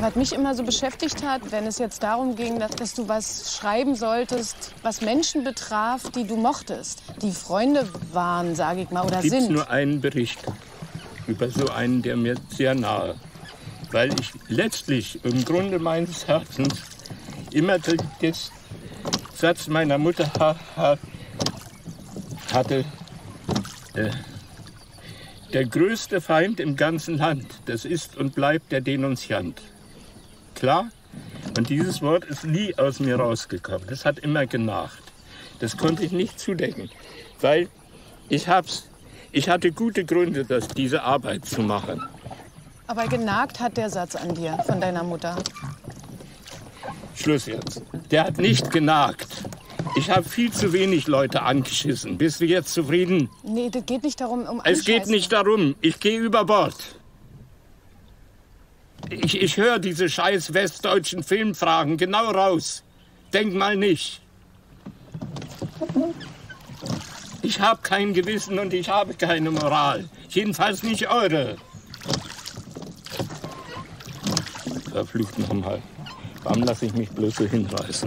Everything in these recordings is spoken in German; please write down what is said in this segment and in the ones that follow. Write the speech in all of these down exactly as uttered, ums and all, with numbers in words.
was mich immer so beschäftigt hat, wenn es jetzt darum ging, dass, dass du was schreiben solltest, was Menschen betraf, die du mochtest, die Freunde waren, sage ich mal, oder Gibt's sind. Gibt nur einen Bericht über so einen, der mir sehr nahe, weil ich letztlich im Grunde meines Herzens immer den Satz meiner Mutter ha, ha, hatte, äh, der größte Feind im ganzen Land, das ist und bleibt der Denunziant. Klar? Und dieses Wort ist nie aus mir rausgekommen. Das hat immer genagt. Das konnte ich nicht zudecken, weil ich hab's, ich hatte gute Gründe, das, diese Arbeit zu machen. Aber genagt hat der Satz an dir von deiner Mutter. Schluss jetzt. Der hat nicht genagt. Ich habe viel zu wenig Leute angeschissen. Bist du jetzt zufrieden? Nee, das geht nicht darum, um Es geht nicht darum. Ich gehe über Bord. Ich, ich höre diese scheiß westdeutschen Filmfragen genau raus. Denk mal nicht. Ich habe kein Gewissen und ich habe keine Moral. Jedenfalls nicht eure. Verflucht nochmal. Warum lasse ich mich bloß so hinreißen?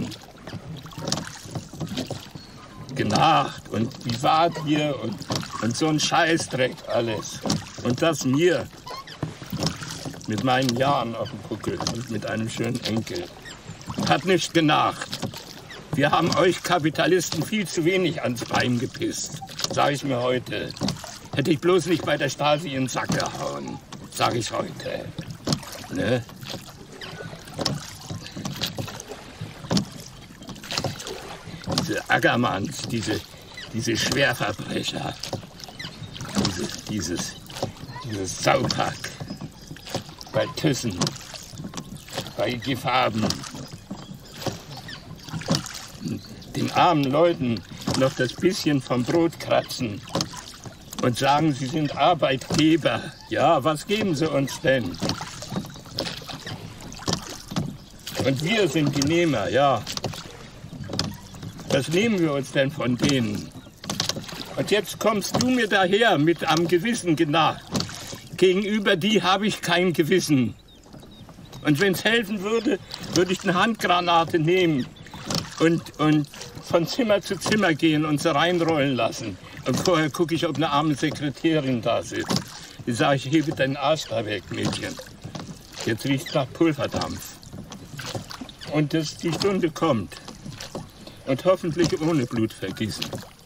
Genagt und wie wart ihr und, und so ein Scheißdreck alles. Und das mir. Mit meinen Jahren auf dem Buckel und mit einem schönen Enkel. Hat nicht genagt. Wir haben euch Kapitalisten viel zu wenig ans Bein gepisst. Sag ich mir heute. Hätte ich bloß nicht bei der Stasi in den Sack gehauen. Sag ich heute. Ne? Diese Ackermanns, diese, diese Schwerverbrecher, diese, dieses, dieses Saupack bei Thyssen, bei Gefarben, den armen Leuten noch das bisschen vom Brot kratzen und sagen, sie sind Arbeitgeber. Ja, was geben sie uns denn? Und wir sind die Nehmer, ja. Was nehmen wir uns denn von denen? Und jetzt kommst du mir daher mit am Gewissen genagt. Gegenüber die habe ich kein Gewissen. Und wenn es helfen würde, würde ich eine Handgranate nehmen und, und von Zimmer zu Zimmer gehen und sie reinrollen lassen. Und vorher gucke ich, ob eine arme Sekretärin da sitzt. Die sage ich, hebe deinen Arsch da weg, Mädchen. Jetzt riecht es nach Pulverdampf. Und dass die Stunde kommt. Und hoffentlich ohne Blutvergießen.